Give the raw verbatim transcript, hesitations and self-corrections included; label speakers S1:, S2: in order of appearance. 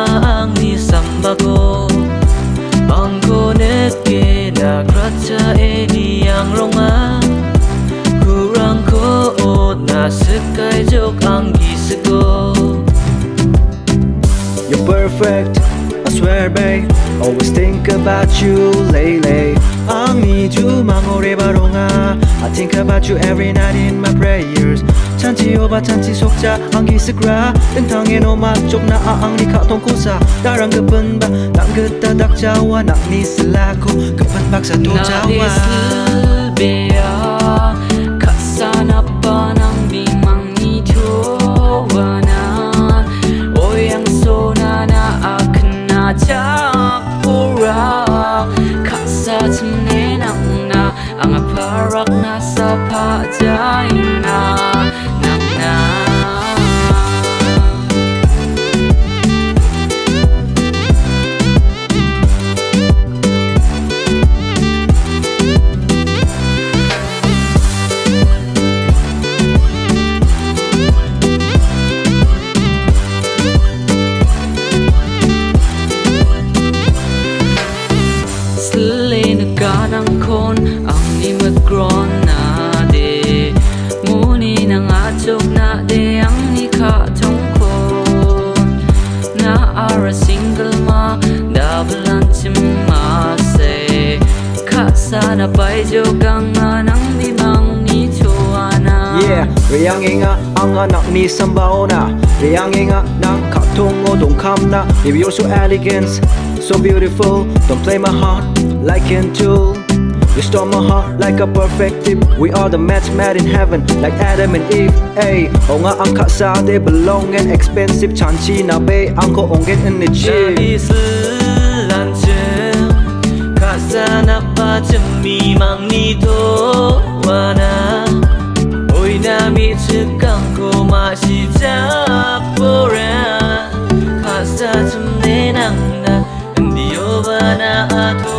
S1: angni sambago angko neke na kracha eni yang ronga kurang ko na sekai jok anggi sego.
S2: You're perfect, I swear babe. Always think about you lately. Angni ju mangore baronga. I think about you every night in my prayers. Chanchi oba chanchi sokja anggi segra. Tentangin oma jok na angni katong kosa. Darang kepen ba nang geta dak jawa nak ni selaku kepen baksa tu jawa.
S1: Bea kasana panang bimang ni jowana. Oyang sona na akna jakura. Kasa cemne nang na ang parak na sa pajaina nang na. Kanang kon ang imagron na de muni nang achok na de ang ikatong kon na ara single ma double anchima se kasana pai jogang nang dimang ni choana.
S2: Yeah, reyang nga ang anak ni Sambaona. Reyang nga nang katong odong kamna. If you're so elegant, so beautiful, don't play my heart like an tool. You stole my heart like a perfect tip. We are the match made in heaven, like Adam and Eve. Ay, o nga ang kasa they belong and expensive. Chanchi na bay ang ko ongen in the gym.
S1: Kasa na pa cemimang nito wana. Oy nami cekang ko masih jakpora. Kasa cemne nang na ndiyo ba na ato.